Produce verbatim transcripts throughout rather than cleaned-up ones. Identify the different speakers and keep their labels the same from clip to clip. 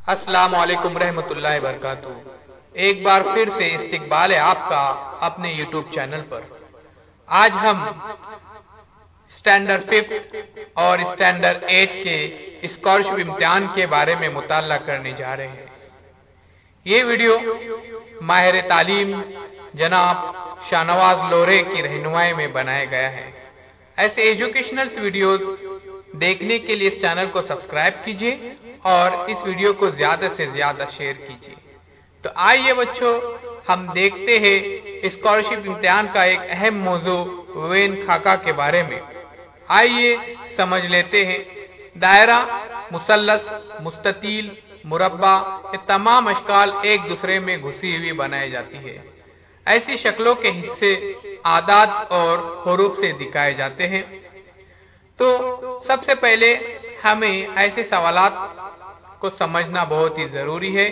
Speaker 1: अस्सलाम वालेकुम रहमतुल्लाहि बरकातुहू। एक बार फिर से इस्तकबाल है आपका अपने यूट्यूब चैनल पर। आज हम स्टैंडर्ड फिफ्थ और स्टैंडर्ड एट के स्कॉलरशिप इम्तिहान के बारे में मुताला करने जा रहे हैं। ये वीडियो माहिर तालीम जनाब शाहनवाज लोरे की रहनुमाई में बनाया गया है। ऐसे एजुकेशनल वीडियोस देखने के लिए इस चैनल को सब्सक्राइब कीजिए और इस वीडियो को ज्यादा से ज्यादा शेयर कीजिए। तो आइए बच्चों, हम देखते हैं स्कॉलरशिप इम्तिहान का एक अहम मौजू वेन खाका के बारे में। आइए समझ लेते हैं। दायरा, मुसल्लस, मुस्ततील, मुरब्बा, ये तमाम अशकाल एक दूसरे में घुसी हुई बनाई जाती है। ऐसी शक्लों के हिस्से आदाद और हुरूफ से दिखाए जाते हैं। तो सबसे पहले हमें ऐसे सवालात को समझना बहुत ही जरूरी है।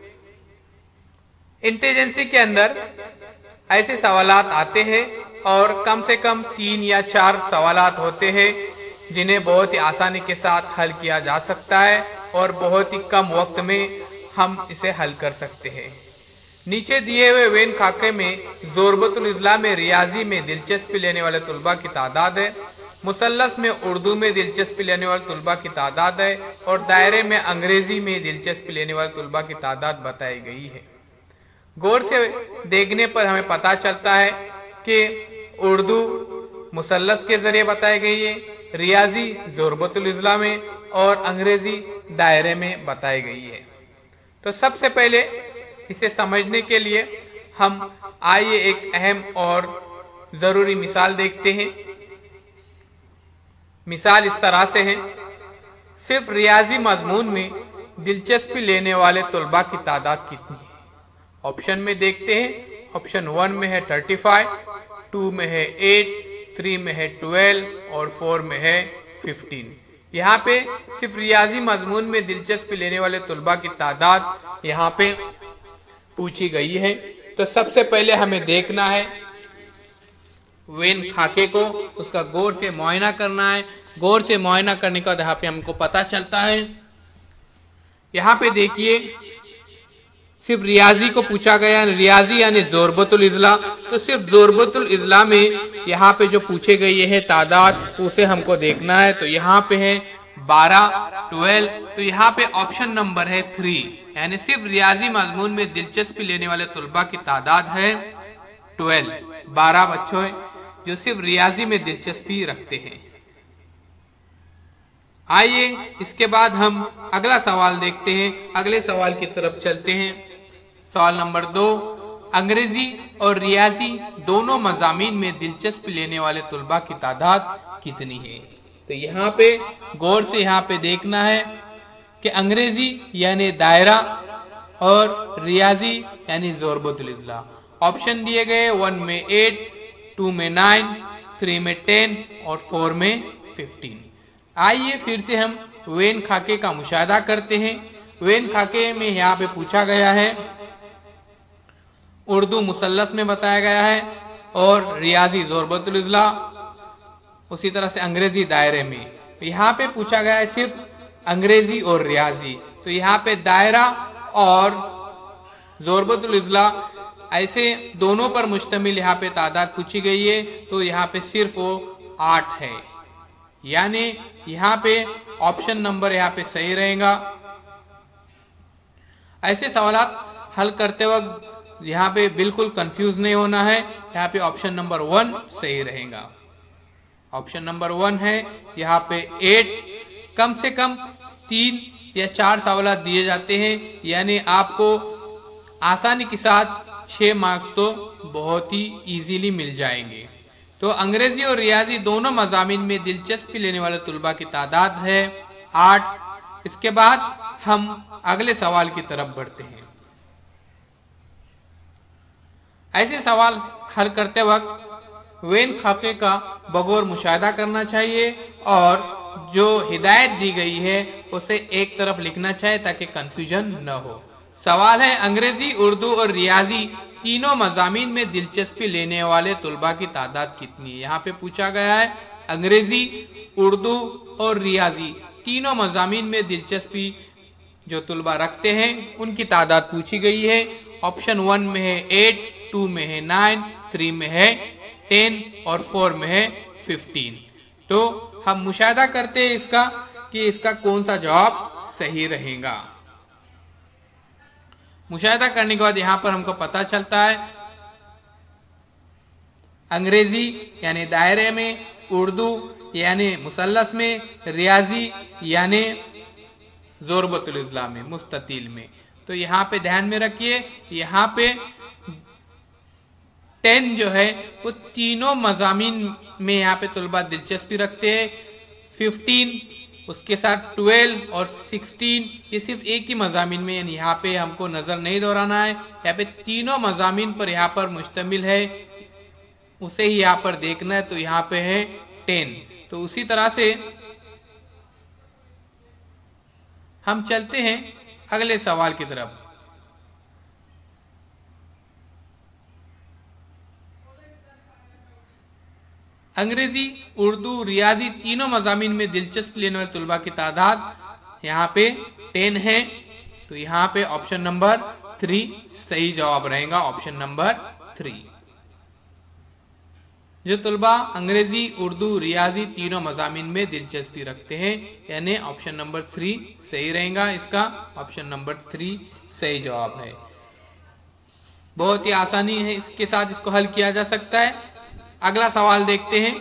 Speaker 1: इंटेलिजेंसी के अंदर ऐसे सवालात आते हैं और कम से कम तीन या चार सवालात होते हैं जिन्हें बहुत ही आसानी के साथ हल किया जा सकता है और बहुत ही कम वक्त में हम इसे हल कर सकते हैं। नीचे दिए हुए वेन खाके में ज़ोरबतुल इज़्ला में रियाजी में दिलचस्पी लेने वाले तुलबा की तादाद है, मुसल्लस में उर्दू में दिलचस्पी लेने वाले तुलबा की तादाद है और दायरे में अंग्रेजी में दिलचस्पी लेने वाले तुलबा की तादाद बताई गई है। गौर से देखने पर हमें पता चलता है कि उर्दू मुसल्लस के जरिए बताई गई है, रियाजी ज़ोरबतुल इज़्ला में और अंग्रेजी दायरे में बताई गई है। तो सबसे पहले इसे समझने के लिए हम आइए एक अहम और जरूरी मिसाल देखते हैं। मिसाल इस तरह से है, सिर्फ रियाजी मजमून में दिलचस्पी लेने वाले तुलबा की तादाद कितनी है। ऑप्शन में देखते हैं। ऑप्शन वन में है थर्टी फाइव, टू में है एट, थ्री में है ट्वेल्व और फोर में है फिफ्टीन। यहाँ पे सिर्फ रियाजी मजमून में दिलचस्पी लेने वाले तुलबा की तादाद यहाँ पे पूछी गई है। तो सबसे पहले हमें देखना है वेन खाके को, उसका गौर से मुआयना करना है। गौर से मुआयना करने के बाद यहाँ पे हमको पता चलता है, यहाँ पे देखिए सिर्फ रियाजी को पूछा गया, रियाजी यानी ज़ोरबतुल इज़्ला। तो सिर्फ ज़ोरबतुल इज़्ला में यहाँ पे जो पूछे गए है तादाद, उसे हमको देखना है। तो यहाँ पे है बारह, ट्वेल्व। तो यहाँ पे ऑप्शन नंबर है थ्री, यानी सिर्फ रियाजी मजमून में दिलचस्पी लेने वाले तुलबा की तादाद है ट्वेल्व। बारह बच्चों है जो सिर्फ रियाजी में दिलचस्पी रखते हैं। आइए इसके बाद हम अगला सवाल देखते हैं। अगले सवाल की तरफ चलते हैं। सवाल नंबर दो, अंग्रेजी और रियाजी दोनों मजामीन में दिलचस्पी लेने वाले तुलबा की तादाद कितनी है। तो यहाँ पे गौर से यहाँ पे देखना है कि अंग्रेजी यानी दायरा और रियाजी यानी ज़ोरबतुल इज़्ला। ऑप्शन दिए गए वन में एट, टू में नाइन, थ्री में टेन और फोर में फिफ्टीन। आइए फिर से हम वेन खाके का मुशाहदा करते हैं। वेन खाके में यहाँ पे पूछा गया है, उर्दू मुसल्लस में बताया गया है और रियाजी ज़ोरबतुल इज़्ला, उसी तरह से अंग्रेजी दायरे में। यहाँ पे पूछा गया है सिर्फ अंग्रेजी और रियाजी। तो यहाँ पे दायरा और ज़ोरबतुल इज़्ला ऐसे दोनों पर मुश्तमिल यहाँ पे तादाद पूछी गई है। तो यहाँ पे सिर्फ वो आठ है, यानी यहाँ पे ऑप्शन नंबर यहाँ पे सही रहेगा। ऐसे सवालात हल करते वक्त यहाँ पे बिल्कुल कंफ्यूज नहीं होना है। यहाँ पे ऑप्शन नंबर वन सही रहेगा। ऑप्शन नंबर वन है यहाँ पे एट। कम से कम तीन या चार सवालात दिए जाते हैं, यानी आपको आसानी के साथ छह मार्क्स तो बहुत ही इजीली मिल जाएंगे। तो अंग्रेजी और रियाजी दोनों मजामीन में दिलचस्पी लेने वाले तुलबा की तादाद है आठ। इसके बाद हम अगले सवाल की तरफ बढ़ते हैं। ऐसे सवाल हल करते वक्त वेन खाके का बगौर मुशाहदा करना चाहिए और जो हिदायत दी गई है उसे एक तरफ लिखना चाहिए ताकि कंफ्यूजन न हो। सवाल है, अंग्रेजी, उर्दू और रियाजी तीनों मजामीन में दिलचस्पी लेने वाले तुलबा की तादाद कितनी है। यहाँ पे पूछा गया है अंग्रेजी, उर्दू और रियाजी तीनों मजामीन में दिलचस्पी जो तुलबा रखते हैं उनकी तादाद पूछी गई है। ऑप्शन वन में है एट, टू में है नाइन, थ्री में है टेन और फोर में है फिफ्टीन। तो हम मुशाहिदा करते हैं इसका कि इसका कौन सा जवाब सही रहेगा। मुशाहिदा करने के बाद यहां पर हमको पता चलता है अंग्रेजी यानी दायरे में, उर्दू यानी मुसल्लस में, रियाजी यानी ज़ोरबतुल इज़्ला में, मुस्ततील में। तो यहाँ पे ध्यान में रखिए, यहाँ पे टेन जो है वो तीनों मज़ामीन में यहाँ पे तुलबा दिलचस्पी रखते हैं। फिफ्टीन उसके साथ ट्वेल्व और सिक्सटीन ये सिर्फ एक ही मज़ामीन में, यानी यहाँ पे हमको नज़र नहीं दोहराना है। यहाँ पे तीनों मज़ामीन पर यहाँ पर मुश्तमिल है, उसे ही यहाँ पर देखना है। तो यहाँ पे है टेन। तो उसी तरह से हम चलते हैं अगले सवाल की तरफ। अंग्रेजी, उर्दू, रियाजी तीनों मज़ामीन में दिलचस्पी लेने वाले तुलबा की तादाद यहाँ पे टेन है। तो यहाँ पे ऑप्शन नंबर थ्री सही जवाब रहेगा, ऑप्शन नंबर थ्री। जो तुलबा अंग्रेजी, उर्दू, रियाजी तीनों मज़ामीन में दिलचस्पी रखते हैं, यानी ऑप्शन नंबर थ्री सही रहेगा। इसका ऑप्शन नंबर थ्री सही जवाब है। बहुत ही आसानी है, इसके साथ इसको हल किया जा सकता है। अगला सवाल देखते हैं।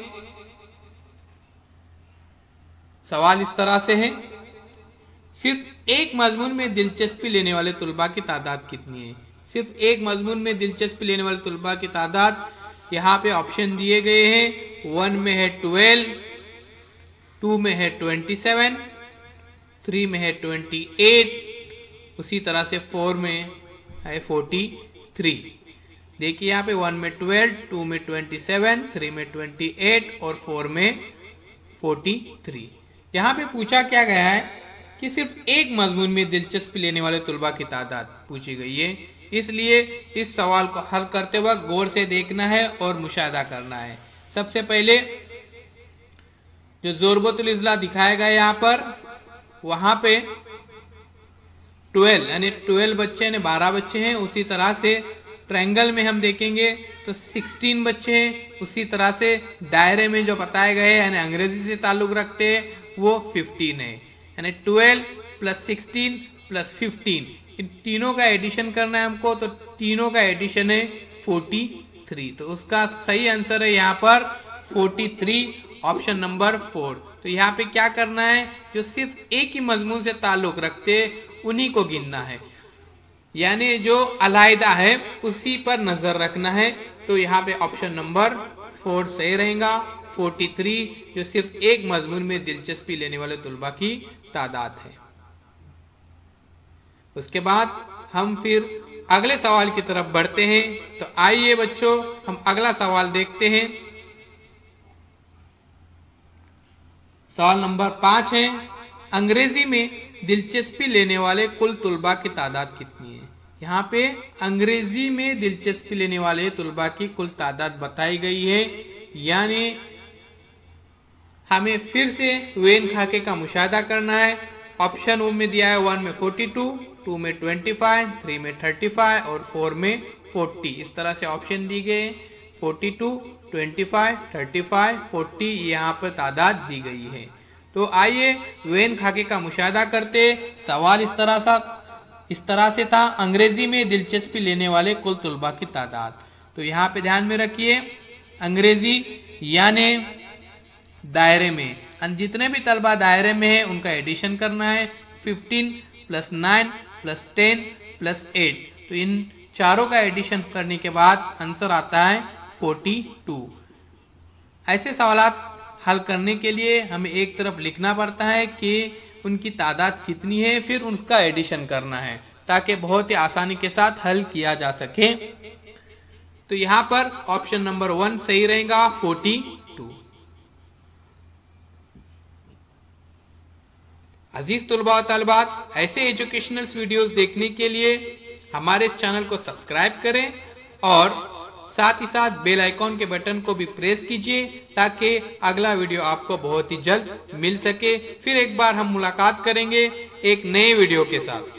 Speaker 1: सवाल इस तरह से है, सिर्फ एक मजमून में दिलचस्पी लेने वाले तुलबा की तादाद कितनी है? सिर्फ एक मजमून में दिलचस्पी लेने वाले तुलबा की तादाद यहाँ पे ऑप्शन दिए गए हैं। वन में है ट्वेल्व, टू में है ट्वेंटी सेवन, थ्री में है ट्वेंटी एट, उसी तरह से फोर में है फोर्टी थ्री। देखिए यहाँ पे वन में ट्वेल्व, टू में ट्वेंटी सेवन, थ्री में ट्वेंटी एट और फोर में फोर्टी थ्री। यहाँ पे पूछा क्या गया है कि सिर्फ एक मजमून में दिलचस्पी लेने वाले तुलबा की तादाद पूछी गई है, इसलिए इस सवाल को हल करते वक्त गौर से देखना है और मुशाहिदा करना है। सबसे पहले जो ज़ोरबतुल इज़्ला दिखाया गया यहाँ पर, वहां पे ट्वेल्व यानी ट्वेल्व बच्चे यानी बारह बच्चे हैं। उसी तरह से ट्रायंगल में हम देखेंगे तो सिक्सटीन बच्चे हैं। उसी तरह से दायरे में जो बताए गए यानी अंग्रेजी से ताल्लुक रखते हैं वो फिफ्टीन है, यानी twelve plus sixteen plus fifteen, इन तीनों का एडिशन करना है हमको। तो तीनों का एडिशन है फोर्टी थ्री। तो उसका सही आंसर है यहाँ पर forty three, option number four. तो यहाँ पे क्या करना है, जो सिर्फ एक ही मजमून से ताल्लुक रखते उन्हीं को गिनना है, यानी जो अलहदा है उसी पर नजर रखना है। तो यहाँ पे ऑप्शन नंबर फोर सही रहेगा, फोर्टी थ्री, जो सिर्फ एक मजमून में दिलचस्पी लेने वाले तुलबा की तादाद है। उसके बाद हम फिर अगले सवाल की तरफ बढ़ते हैं। तो आइए बच्चों हम अगला सवाल देखते हैं। सवाल नंबर पांच है, अंग्रेजी में दिलचस्पी लेने वाले कुल तुलबा की तादाद कितनी है? यहाँ पे अंग्रेजी में दिलचस्पी लेने वाले तुलबा की कुल तादाद बताई गई है, यानी हमें फिर से वेन खाके का मुशाहिदा करना है। ऑप्शन ओ में दिया है वन में फोर्टी टू, टू में ट्वेंटी फाइव, थ्री में थर्टी फाइव और फोर में फोर्टी। इस तरह से ऑप्शन दी गए, forty two, twenty five, thirty five, forty यहाँ पर तादाद दी गई है। तो आइए वेन खाके का मुशाहिदा करते। सवाल इस तरह सा इस तरह से था, अंग्रेजी में दिलचस्पी लेने वाले कुल तुलबा की तादाद। तो यहाँ पे ध्यान में रखिए, अंग्रेजी यानी दायरे में जितने भी तलबा दायरे में है उनका एडिशन करना है। Fifteen plus nine plus ten plus eight, तो इन चारों का एडिशन करने के बाद आंसर आता है फोर्टी टू। ऐसे सवालात हल करने के लिए हमें एक तरफ लिखना पड़ता है कि उनकी तादाद कितनी है, फिर उनका एडिशन करना है, ताकि बहुत ही आसानी के साथ हल किया जा सके। तो यहाँ पर ऑप्शन नंबर वन सही रहेगा, फोर्टी टू। अजीज तुलबा और तलबात, ऐसे एजुकेशनल वीडियोस देखने के लिए हमारे चैनल को सब्सक्राइब करें और साथ ही साथ बेल आइकॉन के बटन को भी प्रेस कीजिए ताकि अगला वीडियो आपको बहुत ही जल्द मिल सके। फिर एक बार हम मुलाकात करेंगे एक नए वीडियो के साथ।